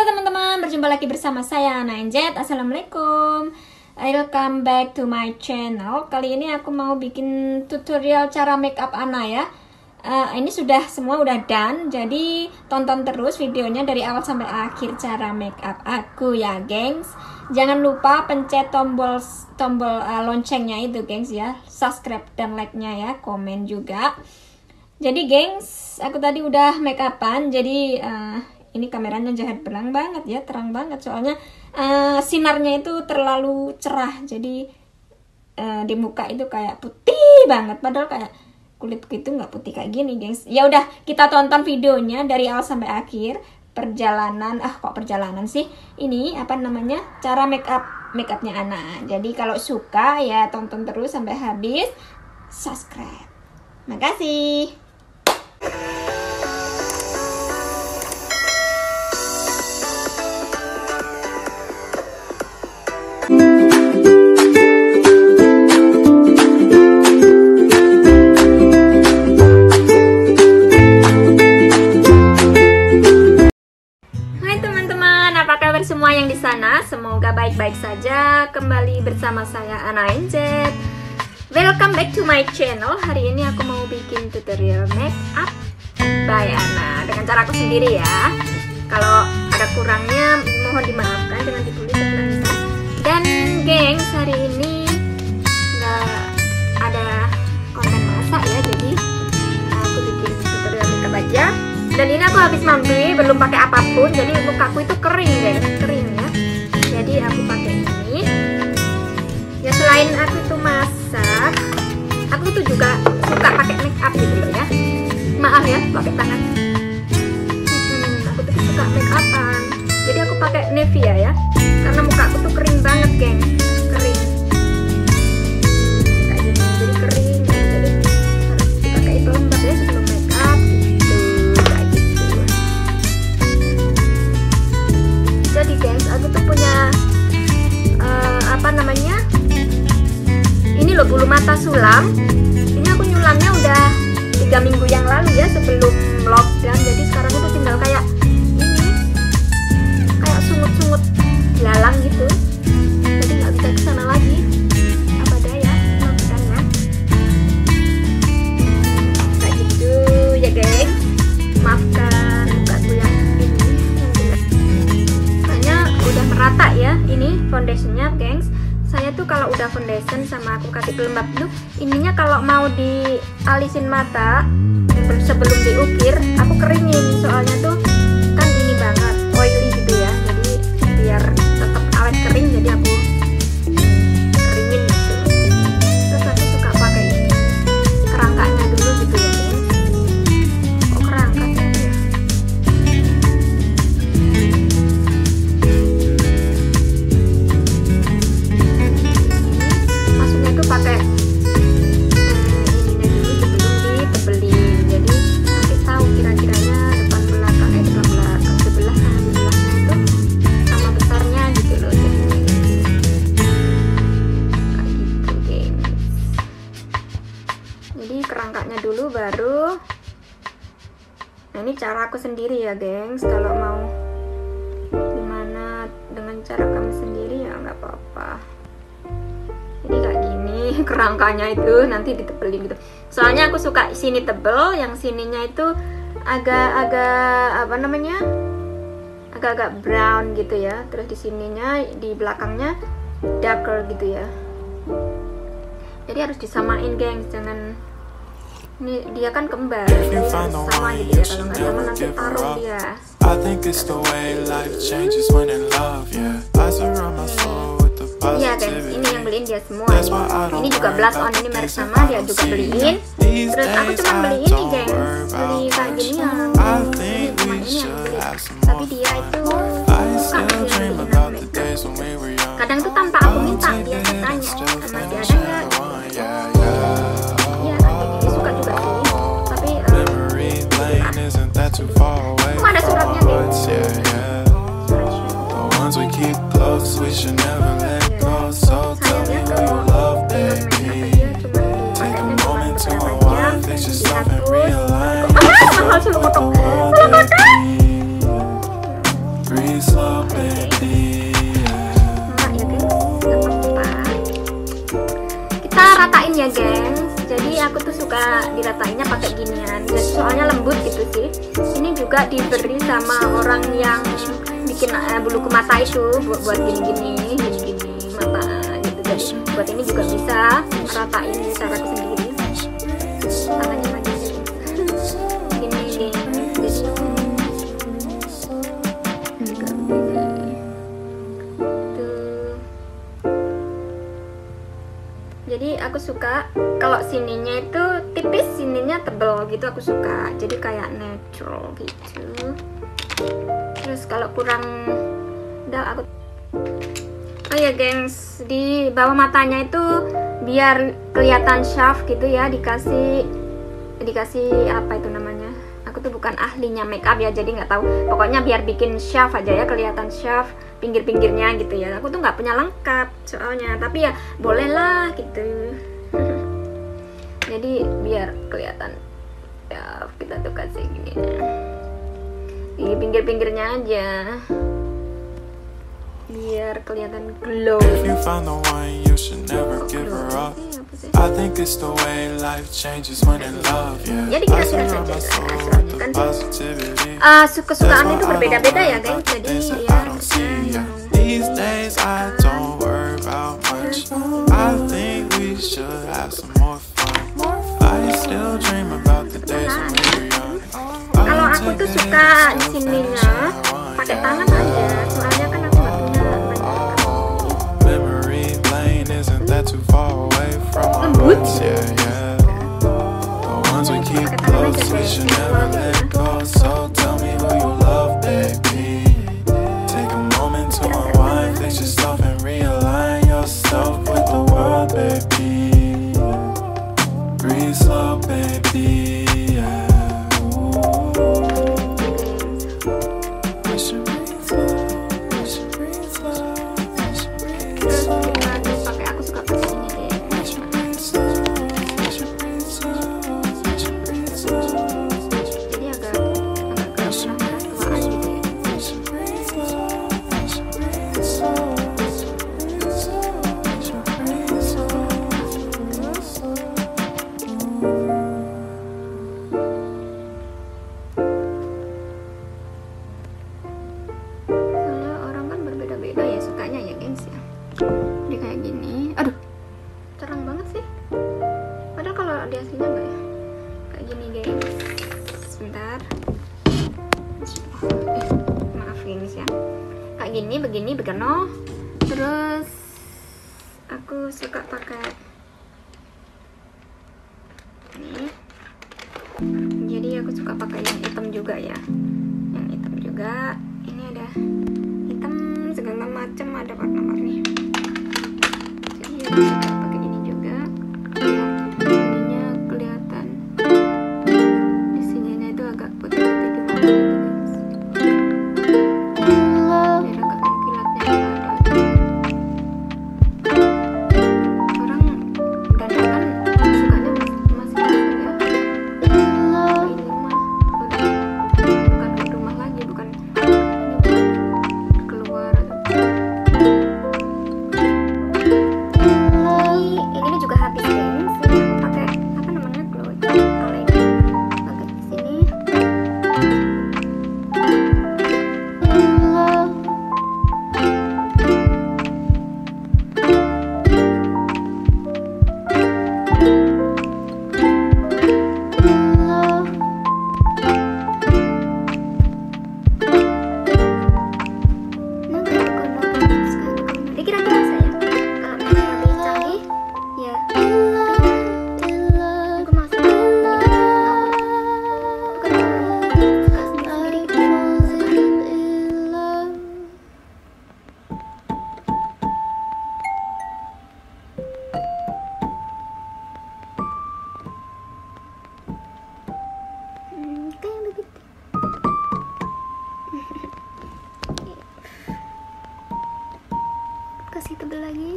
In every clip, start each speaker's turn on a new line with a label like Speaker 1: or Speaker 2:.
Speaker 1: Halo teman-teman, berjumpa lagi bersama saya Ana NZ. Assalamualaikum. Welcome back to my channel. Kali ini aku mau bikin tutorial cara make up Ana ya. Ini semua udah done, jadi tonton terus videonya dari awal sampai akhir cara make up aku ya, gengs. Jangan lupa pencet tombol loncengnya itu, gengs ya. Subscribe dan like-nya ya, komen juga. Jadi, gengs, aku tadi udah make upan, jadi ini kameranya jahat terang banget ya, terang banget soalnya sinarnya itu terlalu cerah, jadi di muka itu kayak putih banget, padahal kayak kulitku itu nggak putih kayak gini, gengs. Ya udah, kita tonton videonya dari awal sampai akhir. Perjalanan, kok perjalanan sih? Ini apa namanya? Cara make upnya Ana. Jadi kalau suka ya tonton terus sampai habis. Subscribe. Makasih. Semua yang di sana, semoga baik-baik saja. Kembali bersama saya Ana NZ. Welcome back to my channel. Hari ini aku mau bikin tutorial make up by Ana dengan cara aku sendiri ya. Kalau ada kurangnya mohon dimaafkan, jangan ditulis sebenarnya. Dan gengs, hari ini nggak ada konten masak ya, jadi aku bikin tutorial make up aja. Dan ini aku habis mandi, belum pakai apapun, jadi mukaku itu kering guys, kering ya. Jadi aku pakai ini. Ya selain aku itu masak, aku tuh juga suka pakai make up gitu loh ya. Maaf ya, pakai tangan. Aku tuh suka make upan. Jadi aku pakai Nivea ya, karena mukaku tuh kering banget geng, kering. Kayak gini, jadi kering. Jadi harus dipakai pelembab ya sebelum make up. Jadi guys, aku tuh punya apa namanya, ini loh bulu mata sulam. Ini aku nyulamnya udah 3 minggu yang lalu ya, sebelum lockdown. Jadi sekarang itu tinggal kayak ini, kayak sungut-sungut belalang gitu. Jadi nggak bisa kesana lagi. Apa daya, makanya kayak gitu ya guys. Maafkan mukaku yang udah merata ya. Ini foundationnya gengs. Saya tuh kalau udah foundation sama aku kasih pelembab tuh, ininya kalau mau dialisin mata sebelum diukir, aku keringin. Soalnya tuh kan ini banget oily gitu ya, jadi biar tetap awet kering, jadi aku keringin gitu. Terus aku suka pakai ini kerangkanya dulu gitu ya gengs. Kok kerangkanya ya? Pakai ininya dulu sebelum ditebelin, jadi nanti tahu kira-kiranya depan belakang sebelah sama sebelahnya itu sama besarnya gitu loh. Kayak gitu gengs. Jadi kerangkanya dulu baru. Nah ini cara aku sendiri ya gengs. Kalau mau gimana dengan cara kamu sendiri ya nggak apa-apa. Jadi kayak gini kerangkanya itu nanti ditebelin gitu. Soalnya aku suka sini tebel, yang sininya itu agak-agak apa namanya, agak-agak brown gitu ya. Terus di sininya, di belakangnya darker gitu ya. Jadi harus disamain gengs, jangan, ini dia kan kembar, jadi harus sama gitu ya. Kalau nggak sama nanti taruh dia. I think it's the way life changes when in love, yeah. I surround my soul. Iya guys, ini yang beliin dia semua. Ini juga blush on, ini merek sama, dia juga beliin. Terus aku cuma beli ini gengs, beli kayak gini ya. Ini cuma ini yang beli. Tapi dia itu suka dia beliin makeup. Kadang tuh tanpa aku minta dia tanya, masih ada nggak? Iya, dia suka juga sih. Tapi kok ada suratnya guys? So tell me who you love, baby. Take a moment to unwind, fix yourself and realign.
Speaker 2: Breathe slow, baby.
Speaker 1: Enggak ya guys, nggak apa-apa. Kita ratain ya gengs. Jadi aku tuh suka diratainnya pakai ginian. Jadi soalnya lembut gitu sih. Ini juga diberi sama orang yang bikin bulu ke mata itu buat gini-gini mata gitu. Jadi buat ini juga bisa ratain cara sendiri. Tangannya maju gini gini. Jadi aku suka kalau sininya itu tipis, sininya tebel gitu, aku suka. Jadi kayak natural gitu. Terus kalau kurang aku oh ya gengs, di bawah matanya itu biar kelihatan shaft gitu ya, dikasih apa itu namanya, aku tuh bukan ahlinya makeup ya, jadi nggak tahu, pokoknya biar bikin shaft aja ya, kelihatan shaft pinggir-pinggirnya gitu ya. Aku tuh nggak punya lengkap soalnya, tapi ya bolehlah gitu. Jadi biar kelihatan ya, kita tuh kasih gini di pinggir-pinggirnya aja biar kelihatan glow.
Speaker 2: If you find the one, you should never give her up. I think it's the way life changes when in love, yeah.
Speaker 1: Jadi
Speaker 2: I
Speaker 1: kira-kira
Speaker 2: surround my
Speaker 1: saja
Speaker 2: soul
Speaker 1: hasilnya
Speaker 2: with the
Speaker 1: kan.
Speaker 2: positivity.
Speaker 1: Kesukaan itu berbeda-beda ya guys. Jadi ya.
Speaker 2: These days I don't worry about much. I think we should have some more fun. I still dream about the days when we were young.
Speaker 1: Kalau aku tuh suka di sininya pakai tangan aja, soalnya kan aku nggak punya banyak.
Speaker 2: Memory lane isn't that too far away from our roots? Yeah, yeah. The ones we keep close, we should never let go. So tell me who you love, baby. Take a moment to unwind, fix yourself and realign yourself with the world, baby. Breathe slow, baby. Yeah. We should breathe slow. We should breathe slow.
Speaker 1: Terus pakai aku suka pakai ini deh. Jadi agak merah-merah tuaan gitu ya. Soalnya orang kan berbeda-beda ya sukanya ya gengs ya. Dia kayak gini, aduh terang banget sih, padahal kalau di aslinya enggak ya, kayak gini guys. Sebentar, maaf gengs ya, kayak gini, begini. Terus aku suka pakai ini, jadi aku suka pakai yang hitam juga ya, yang hitam juga. Ini ada hitam segala macam, ada warna-warni. Jadi aku suka pakai ini juga. Ininya kelihatan, di sininya itu agak putih-putih gimana gitu guys. Biar agak mengkilatnya ada. Orang dandan kan sukanya masing-masing ya. Ini mah udah bukan di rumah lagi, bukan keluar. Ini juga habis guys. Ini aku pakai apa namanya, glow eyeliner. Pakai di sini. Jadi kira-kira saya kalau memang lebih canggih ya aku masuk bukan suka sendiri kayak begitu. Kasih tebel lagi.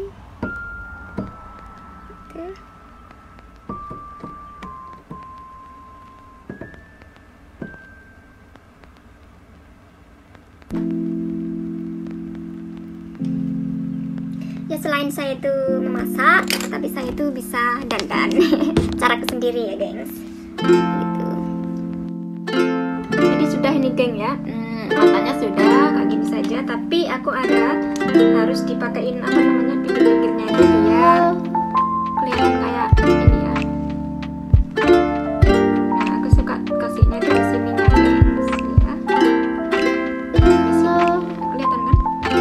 Speaker 1: Oke. Ya selain saya itu memasak, tapi saya itu bisa dandan. Caraku sendiri ya gengs. Gitu. Jadi sudah ini geng ya. Matanya sudah kayak gini saja, tapi aku harus dipakein apa namanya pinggir-pinggirnya itu biar kelihatan kayak ini ya. Nah, aku suka kasihnya di sininya gengs ya. Di sini kelihatan kan?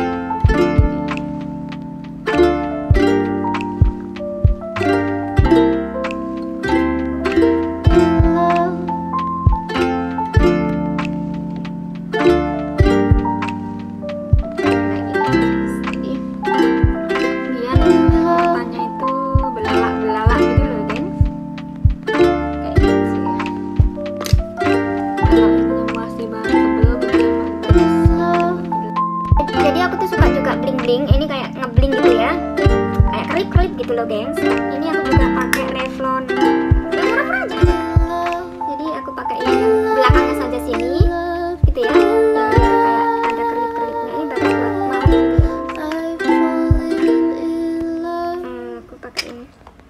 Speaker 1: Ini kayak ngebling gitu ya, kayak kerip-kerip gitu loh gengs. Ini aku juga pakai Revlon yang murah-murah aja. Jadi aku pakai yang belakangnya saja sini gitu ya, yang kayak ada kerip-keripnya. Ini bagus buat malam gitu ya. Aku pakai ini.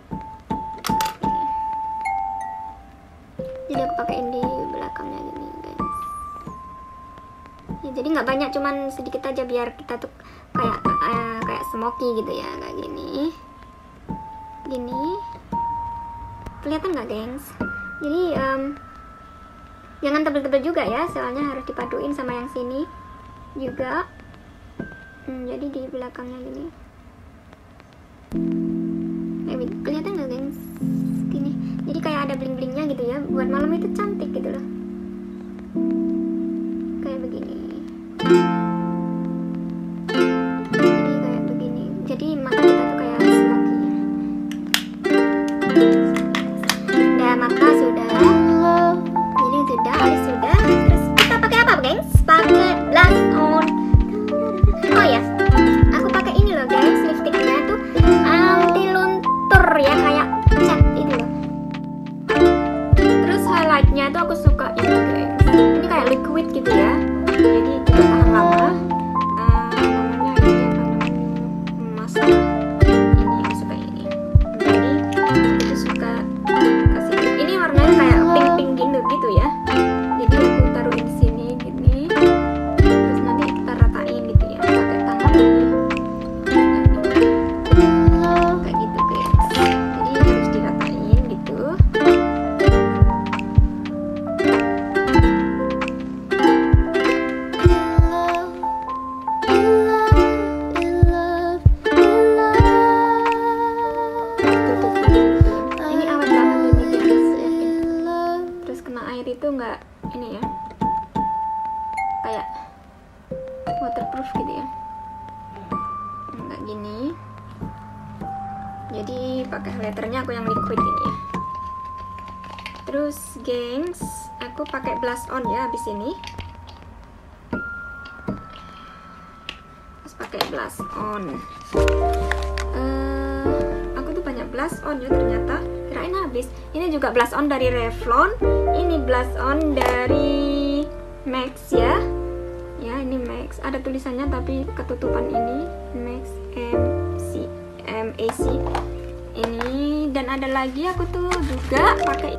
Speaker 1: Jadi aku pakein di belakangnya gini guys ya, jadi nggak banyak, cuman sedikit aja biar kita tuh kayak smoky gitu ya, kayak gini kelihatan nggak gengs? Jadi jangan tebel-tebel juga ya, soalnya harus dipaduin sama yang sini juga. Jadi di belakangnya gini kelihatan nggak gengs? Gini, jadi kayak ada bling-blingnya gitu ya, buat malam itu cantik gitu loh, kayak begini. Jadi mata kita tuh kayak smoky. Udah mata sudah, ini sudah, alis sudah. Terus kita pakai apa gengs? Pakai blush on. Oh ya, aku pakai ini loh gengs, lipstiknya tuh anti luntur ya, kayak cat itu loh. Terus highlightnya tuh aku suka ini gengs, ini kayak liquid gitu ya, jadi kita tahan lama. Gitu ya, jadi aku taruhin di sini gini, terus nanti kita ratain gitu ya, pakai tangan ini kayak gitu guys. Jadi harus diratain gitu. Ini awet banget ini guys, terus kena air itu nggak ini ya, kayak waterproof gitu ya, nggak gini. Jadi pakai highlighternya aku yang liquid ini ya. Terus gengs, aku pakai blush on ya habis ini. Terus pakai blush on. Aku tuh banyak blush on ya ternyata, kirain habis. Ini juga blush on dari Revlon, ini blush on dari Max ya. Ya ini Max, ada tulisannya tapi ketutupan ini Max MAC ini. Dan ada lagi aku tuh juga pakai.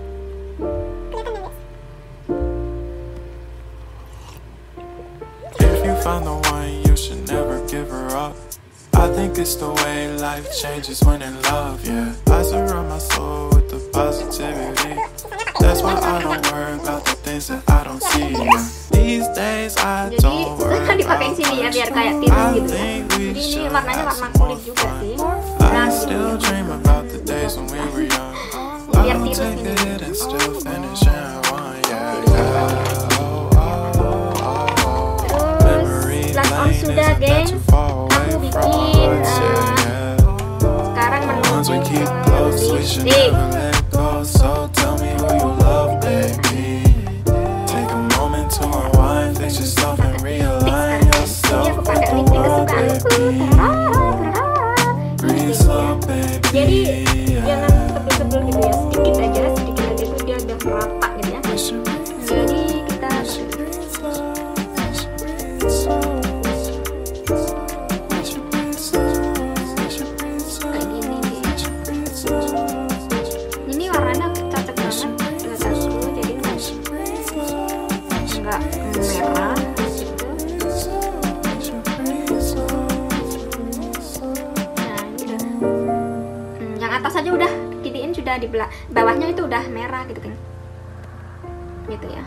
Speaker 2: If you find the one, you should never give her up. I think it's the way life changes when in love, yeah. I surround my soul with the positivity. That's why I don't worry about the things that I don't see, yeah. These days I don't worry about
Speaker 1: dipakai sini ya biar kayak tiru gitu ya. Jadi ini warnanya warna kulit juga sih.
Speaker 2: I still dream about the days when we were young.
Speaker 1: Biar
Speaker 2: I'll
Speaker 1: tiru
Speaker 2: take
Speaker 1: sini.
Speaker 2: it and still finish in one, yeah, yeah.
Speaker 1: Blush on sudah gengs. Aku bikin sekarang menuju ke lipstick.
Speaker 2: So tell me who you love, baby. Take a moment to unwind, fix yourself and realign yourself.
Speaker 1: Ini aku pakai lipstick kesukaanku. Jadi jangan tebel-tebel gitu ya, sedikit aja itu dia udah merata gitu ya. Jadi kita udah di bawahnya itu udah merah gitu kan, gitu ya.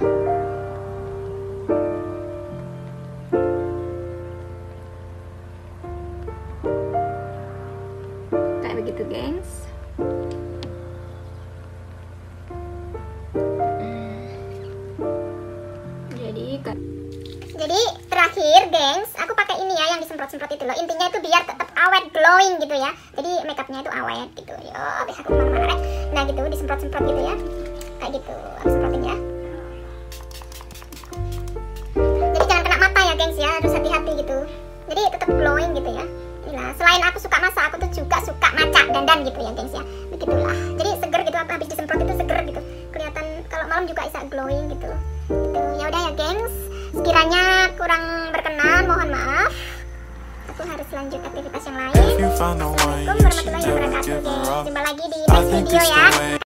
Speaker 1: Kayak begitu gengs.
Speaker 3: Jadi terakhir gengs, aku pakai ini ya yang disemprot-semprot itu loh. Intinya itu biar tetap awet, glowing gitu ya. Jadi makeupnya itu awet gitu. Yo, habis aku marah. Nah gitu, disemprot-semprot gitu ya. Kayak gitu, aku semprotin ya. Jadi jangan kena mata ya gengs ya, harus hati-hati gitu. Jadi tetap glowing gitu ya. Inilah, selain aku suka masak, aku tuh juga suka maca dandan gitu ya gengs ya. Begitulah. Jadi seger gitu, apa habis disemprot itu seger gitu. Kelihatan kalau malam juga bisa glowing gitu. Gitu. Ya udah ya gengs. Sekiranya kurang berkenan, mohon maaf. Aku harus lanjut aktivitas yang lain. Assalamualaikum warahmatullahi wabarakatuh. Jumpa lagi di next video ya.